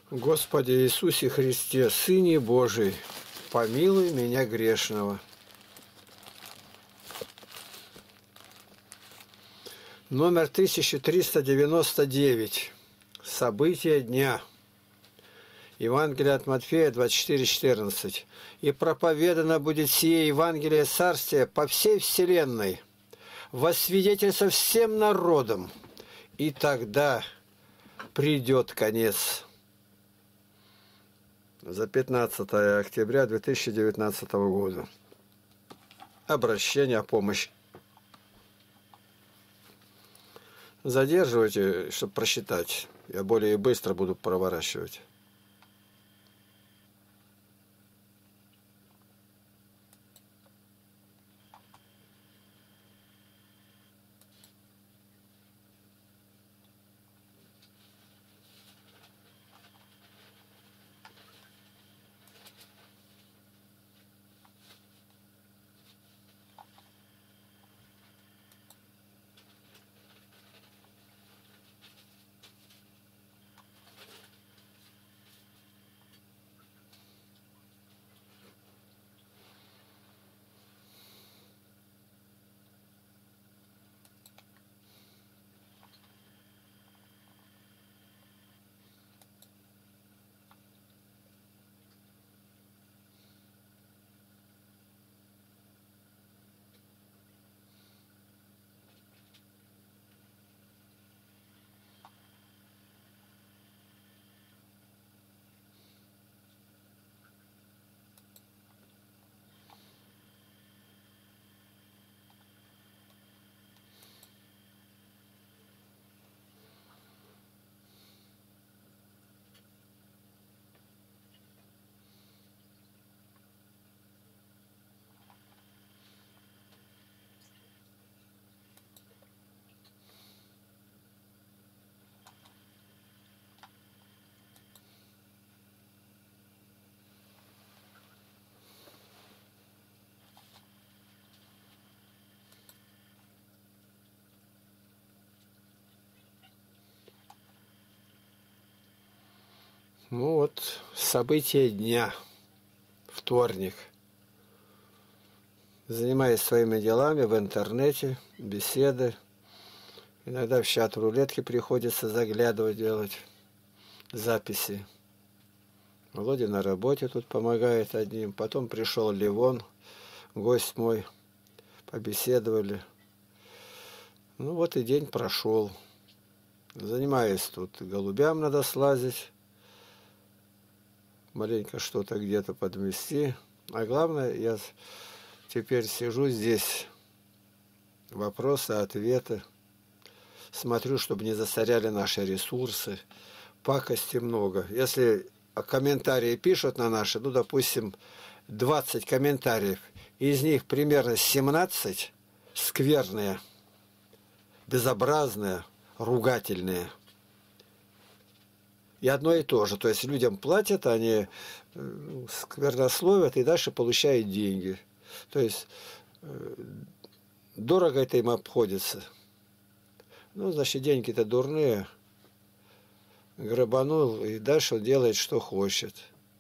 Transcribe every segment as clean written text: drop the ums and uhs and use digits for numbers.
Господи Иисусе Христе, Сыне Божий, помилуй меня грешного. Номер 1399. События дня. Евангелие от Матфея 24:14. «И проповедано будет сие Евангелие Царствия по всей вселенной, во свидетельство всем народам, и тогда придет конец». За 15 октября 2019 года. Обращение о помощи. Задерживайте, чтобы просчитать. Я более быстро буду проворачивать. Ну вот, события дня, вторник. Занимаюсь своими делами в интернете, беседы. Иногда в чат рулетки приходится заглядывать, делать записи. Володя на работе тут помогает одним. Потом пришел Левон, гость мой, побеседовали. Ну вот и день прошел. Занимаюсь тут, голубям надо слазить. Маленько что-то где-то подмести. А главное, я теперь сижу здесь. Вопросы, ответы. Смотрю, чтобы не засоряли наши ресурсы. Пакости много. Если комментарии пишут на наши, ну, допустим, 20 комментариев, из них примерно 17 скверные, безобразные, ругательные. И одно и то же. То есть людям платят, они сквернословят и дальше получают деньги. То есть дорого это им обходится. Ну, значит, деньги-то дурные. Грабанул, и дальше он делает, что хочет.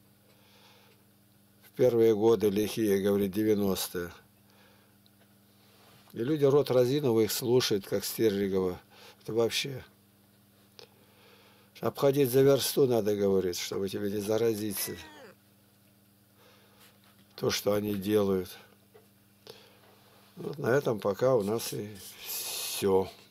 В первые годы лихие, говорит, 90-е. И люди рот разиновый их слушают, как Стерлигова. Это вообще... Обходить за версту надо, говорит, чтобы тебе не заразиться. То, что они делают. Вот на этом пока у нас и все.